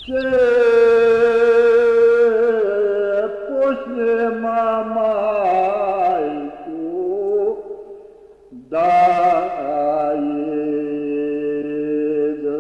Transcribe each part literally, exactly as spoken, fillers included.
Че после мамайку да еда.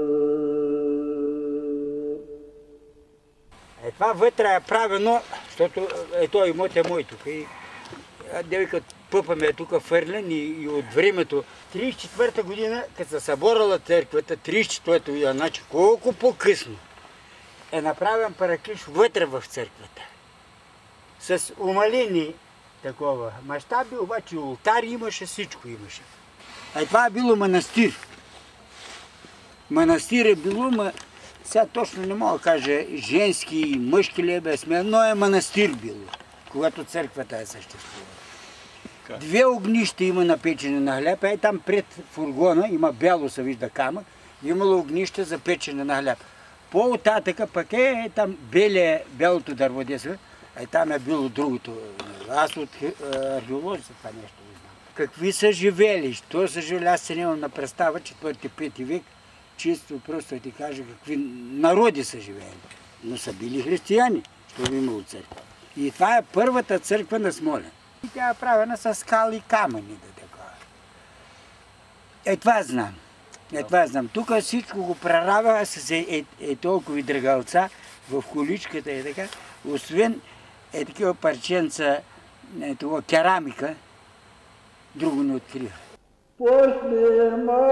Е, това вътре е правено, защото е той имот е мой тук. И девикът пъпа ме е тук фърлен и, и от времето. тридесет и четвърта година, като се съборала църквата, тридесет и четвърта година, значи колко по-късно е направен параклиш вътре в църквата. С умалени такова мащаби, обаче олтар имаше, всичко имаше. А това е било манастир. Манастир е било, ма сега точно не мога да кажа женски и мъжки ли е без мен, но е манастир било, когато църквата е съществувала. Две огнища има на печене на хляб, е там пред фургона, има бяло се вижда камък, имало огнище за печене на хляб. По-оттатъка пък е, е там беле, бялото дърво, е там е било другото. Аз от археолозите това нещо не знам. Какви са живели, що са живели, аз се нямам на представа, четвърти, пети век, чисто просто ти кажа какви народи са живели. Но са били християни, защото имало църква. И това е първата църква на Смолян. И тя е правена с скали и камъни. Да такова. Е, това знам. Е, това знам. Тук всичко го прерава с е, е, е толкова драгалца в количката и така. Освен е такива парченца, е, това керамика, друго не открива. После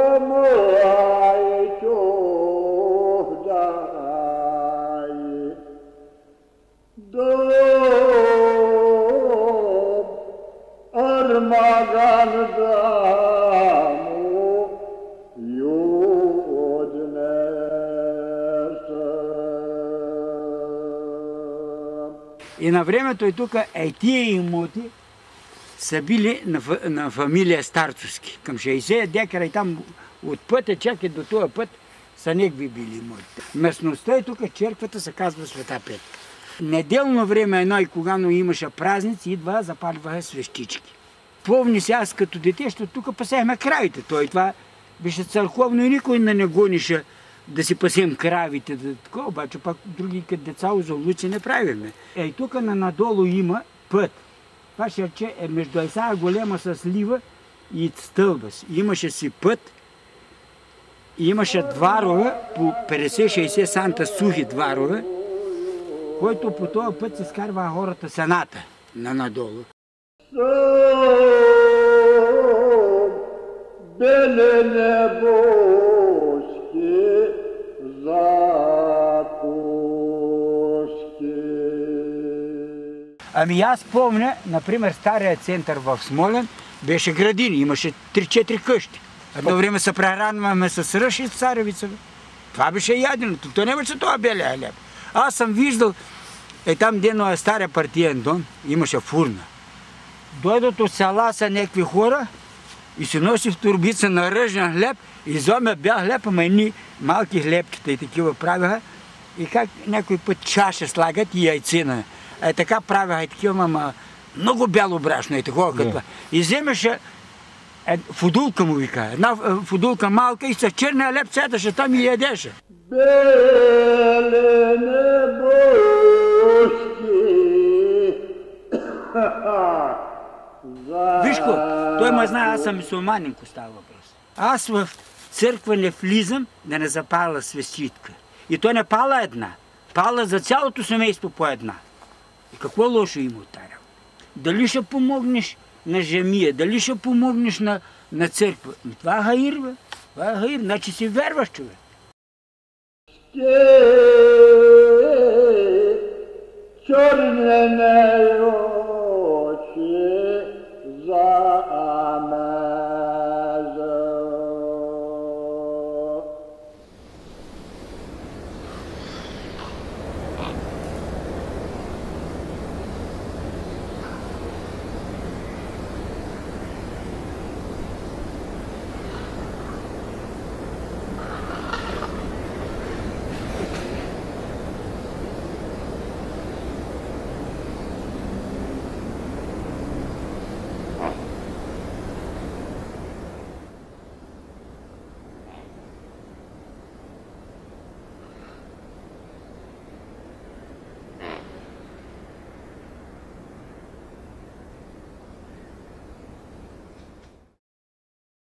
мамайку да Armagan damu юднесам. И на времето и тук е тия имоти са били на, на фамилия Старцовски. Към шейсет декара и там от пътя чак до този път са негви били имоти. Местността и тук черквата се казва Света Петка. Неделно време едно и когато имаше празници, идва, запаливаха свещички. Помни се аз като дете, защото тук пасехме кравите. Той това беше църковно и никой не гонеше да си пасем кравите. Да, такова, обаче пак други като деца озолуци не правиме. Ей, тук надолу има път. Това ще че е между Айсая голема с лива и стълба. Имаше си път, имаше дворове по петдесет-шейсет санта сухи дворове, който по този път се скарва хората сената на надолу. Беле небоски, закуски. Ами аз помня, например, стария център в Смолян беше градини, имаше три-четири къщи. Едно време се прехранваме с ръж и царевица. Това беше яденото, то не беше това белия хляб. Аз съм виждал, е там дено е стария партиен дом, имаше фурна. Дойдат от села са някакви хора и се носи в турбица на ръжен хляб и вземе бял хляб, ама едни малки хлебчета и такива правиха. И как някой път чаша слагат и яйцина. Е така правиха и такива, ама много бяло брашно и такова като това. И вземеше е, фудулка му вика, една фудулка малка и с черния хляб сядаше там и ядеше. Беле небоски. Виж ко, той ме знае, аз съм мюсюлманин, ко става въпрос. Аз в църква не влизам да не запаля свещичка. И той не пала една, пала за цялото семейство по една. И какво лошо има от тази работа? Дали ще помогнеш на жемия, дали ще помогнеш на, на църква? Но това е хаир, бе. Това е хаир, значи си верваш, човек. Черне